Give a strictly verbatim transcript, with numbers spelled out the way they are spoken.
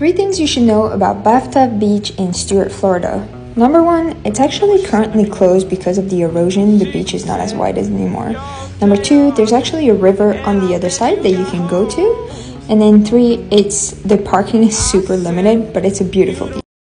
Three things you should know about Bathtub Beach in Stuart, Florida. Number one, it's actually currently closed because of the erosion. The beach is not as wide as anymore. Number two, there's actually a river on the other side that you can go to. And then three, it's the parking is super limited, but it's a beautiful beach.